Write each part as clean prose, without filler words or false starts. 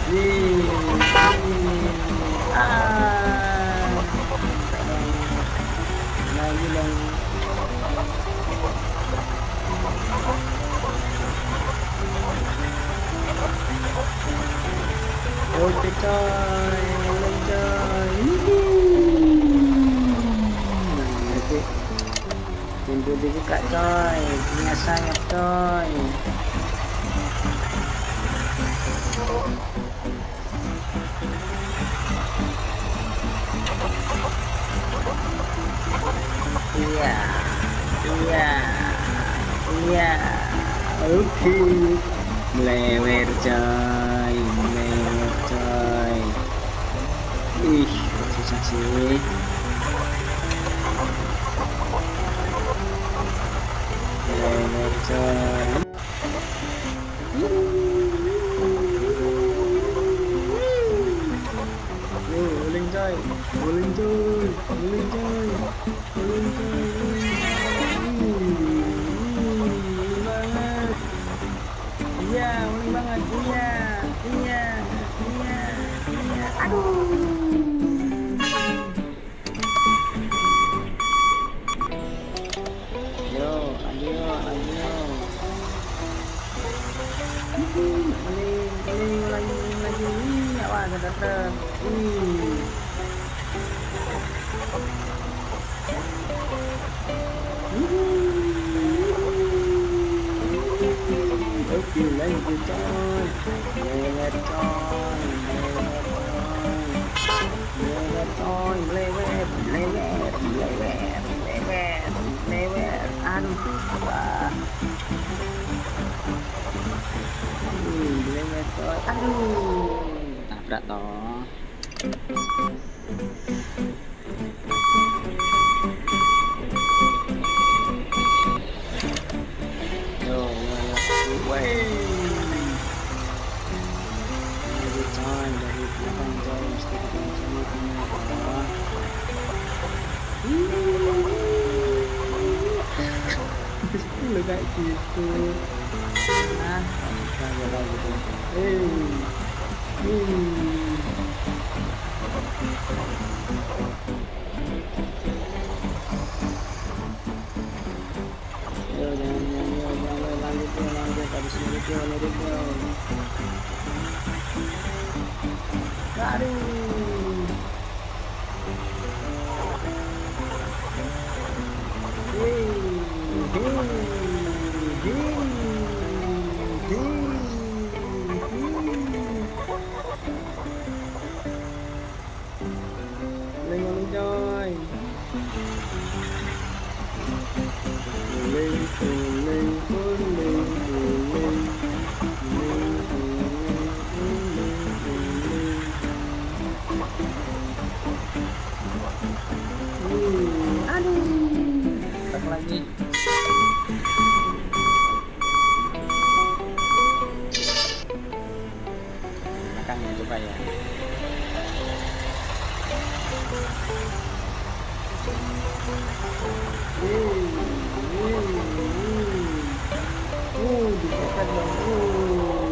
Wih, ah, lagi dong. Oke coy, mulai coy. Nah, nanti pintu dibuka coy, punya sayap coy. Iya, iya, iya. Oke, melewer coy, melewer coy. Ih, kok susah sih. Melewer coy. Yo, uling coy, uling coy, uling coy, uling coy, uling banget. Iya, uling banget. Iya, iya, iya, iya. Aduh. Yo, lagi yo, lagi yo. Uling, uling lagi, uling lagi. Ih, awas ada truk. Ih. Oke, lanjut coy. Lewat coy, lewat coy, lewat, lewat, lewat, lewat, lewat. Aduh, wah. Lewat coy. Aduh, tabrak toh. Yo, woi. Dari coy, dari belakang coy, mesti kita sama punya bawah. Lu kayak gitu. Nah, kita jalan gitu. Yo, jangan lanjut habis lanjut yo. Aduh. Uling coy. Uling, uling, uling, uling. Aduh, tak lagi. Makan ya, coba ya. Dipecat dong.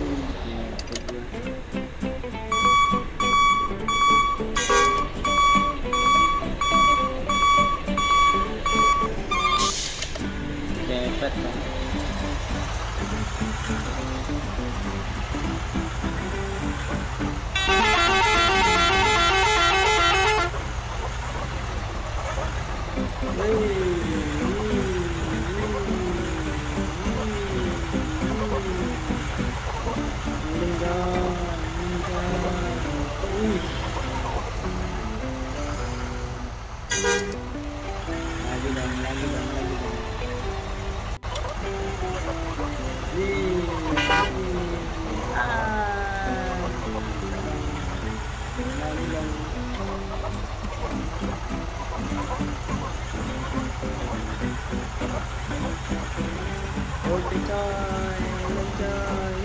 Cepet dong. Lagi dong. Oke coy, coy.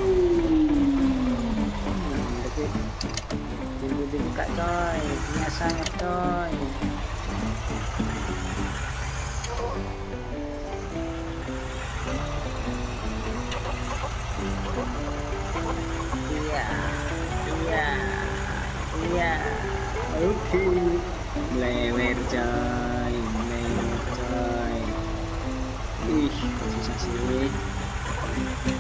Pintu dibuka coy, punya sayap coy. Iya. Iya. Iya. Oke. Melewer coy, melewer coy. Ih, kok susah sih.